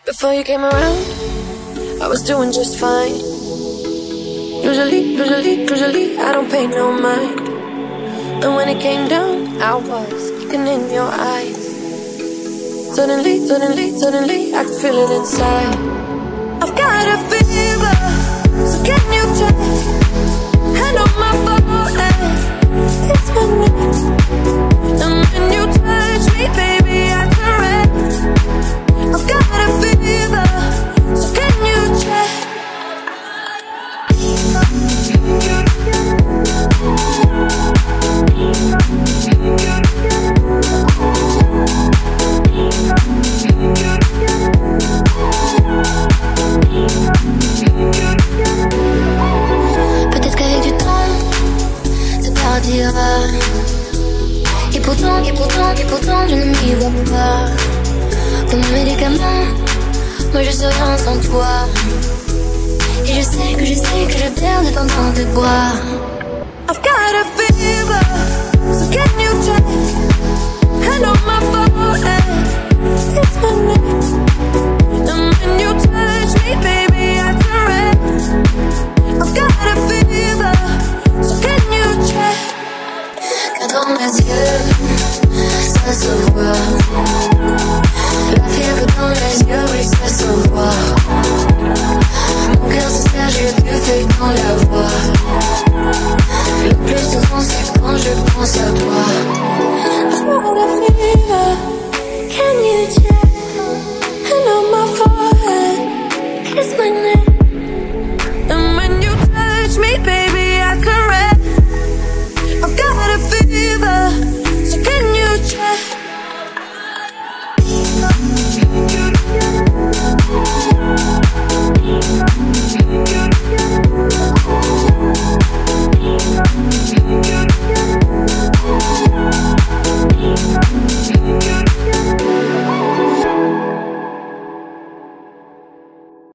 Before you came around, I was doing just fine. Usually, I don't pay no mind. And when it came down, I was looking in your eyes. Suddenly, I can feel it inside. I've got a fever, so can you just hand on my forehead? It's my name. And when you touch me, baby, I turn red. I've got a fever, so can you check? Peut-être qu'avec du temps, ça partira. Et pourtant, je ne m'y vois pas. Comme un médicament, moi je serai rien sans toi. Et je sais que je perds de temps de boire. I've got a fever, so can you check? Hand on my forehead, it's my name. And when you touch me, baby, I turn red. I've got a fever, so can you check? Car dans mes yeux, ça se voit. La fièvre dans mes yeux, oui, ça se voit.